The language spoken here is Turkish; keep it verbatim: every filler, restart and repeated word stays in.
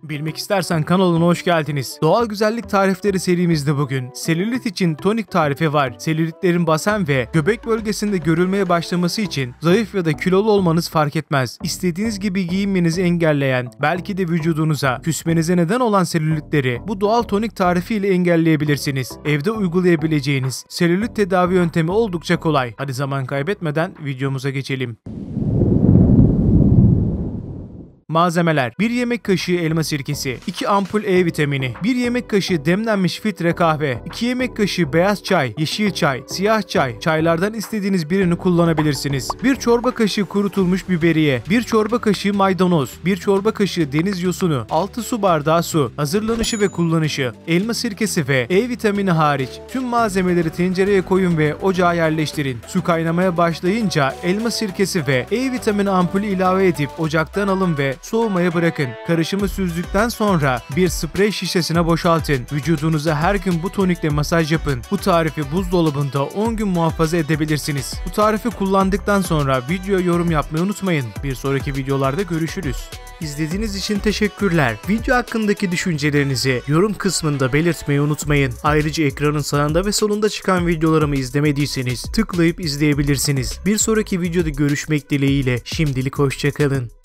Bilmek istersen kanalına hoş geldiniz. Doğal güzellik tarifleri serimizde bugün selülit için tonik tarifi var. Selülitlerin basen ve göbek bölgesinde görülmeye başlaması için zayıf ya da kilolu olmanız fark etmez. İstediğiniz gibi giyinmenizi engelleyen, belki de vücudunuza küsmenize neden olan selülitleri bu doğal tonik tarifi ile engelleyebilirsiniz. Evde uygulayabileceğiniz selülit tedavi yöntemi oldukça kolay. Hadi zaman kaybetmeden videomuza geçelim. Malzemeler: bir yemek kaşığı elma sirkesi, iki ampul E vitamini, bir yemek kaşığı demlenmiş filtre kahve, iki yemek kaşığı beyaz çay, yeşil çay, siyah çay, çaylardan istediğiniz birini kullanabilirsiniz. bir çorba kaşığı kurutulmuş biberiye, bir çorba kaşığı maydanoz, bir çorba kaşığı deniz yosunu, altı su bardağı su. Hazırlanışı ve kullanışı: elma sirkesi ve E vitamini hariç tüm malzemeleri tencereye koyun ve ocağa yerleştirin. Su kaynamaya başlayınca elma sirkesi ve E vitamini ampulü ilave edip ocaktan alın ve soğumaya bırakın. Karışımı süzdükten sonra bir sprey şişesine boşaltın. Vücudunuza her gün bu tonikle masaj yapın. Bu tarifi buzdolabında on gün muhafaza edebilirsiniz. Bu tarifi kullandıktan sonra videoya yorum yapmayı unutmayın. Bir sonraki videolarda görüşürüz. İzlediğiniz için teşekkürler. Video hakkındaki düşüncelerinizi yorum kısmında belirtmeyi unutmayın. Ayrıca ekranın sağında ve solunda çıkan videolarımı izlemediyseniz tıklayıp izleyebilirsiniz. Bir sonraki videoda görüşmek dileğiyle şimdilik hoşça kalın.